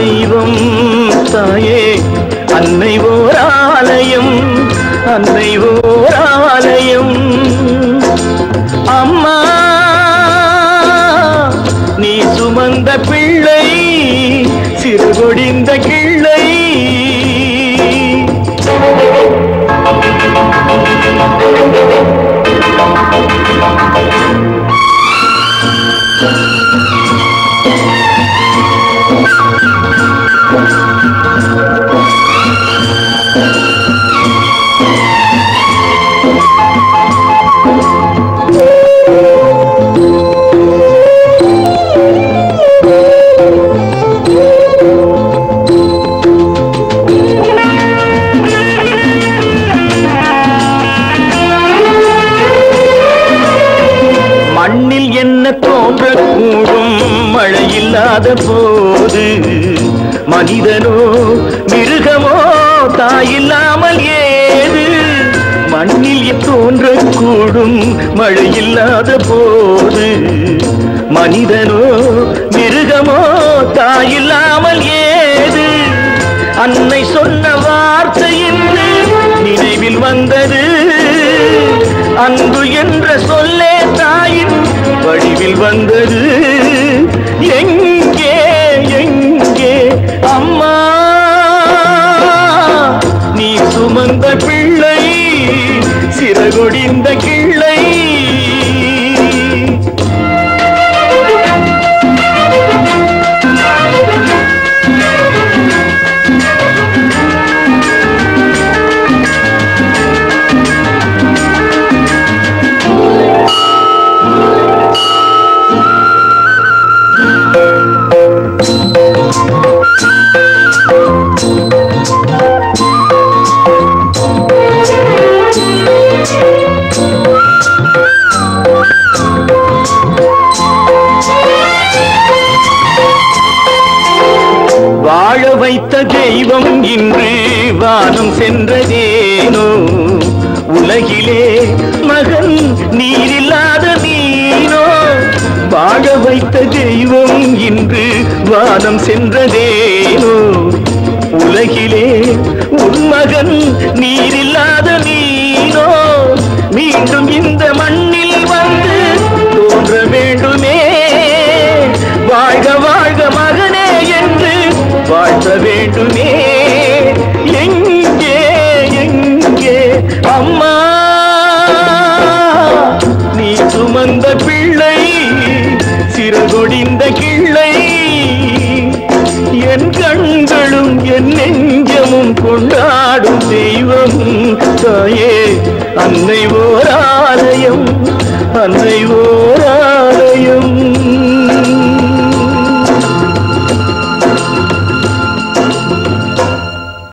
தெய்வம் தாயே அன்னை ஓர் ஆலயம் அன்னை ஓர் ஆலயம் அம்மா நீ சுமந்த பிள்ளை சிறுகொடிந்த கிள்ளை மண்ணில் என்ன தோன்றக்கூடும் மழையில்லாத போது மனிதனோ மிருகமோ தாயில்லாமல் ஏது மண்ணில் தோன்றக்கூடும் மழையில்லாத போது மனிதனோ மிருகமோ தாயில்லாமல் ஏது அன்னை சொன்ன வார்த்தை என்று நினைவில் வந்தது அன்பு என்ற சொல்லே தாயின் வடிவில் வந்தது எங்கே எங்கே அம்மா நீ சுமந்த பிள்ளை சிறகொடிந்த கிள்ளை வாழ வைத்த தெய்வம் இன்று வானம் சென்றதேனோ உலகிலே மகன் நீரில்லாத நீனோ வாழ வைத்த தெய்வம் இன்று வானம் சென்றதேனோ உலகிலே உன் மகன் நீரில்லாத நீனோ மீண்டும் இந்த மண்ணில் வந்து தோன்ற வேண்டுமே வாழ்க வாழ்க மகனே என்று வாழ்த்த வேண்டுமே எங்கே எங்கே அம்மா நீ சுமந்த பிள்ளை சிறகொடிந்த கிள்ளை என் கண்களும் என் நெஞ்சமும் கொண்டாடும் தெய்வம் தாயே அன்னை ஓர் ஆலயம் அன்னை ஓர்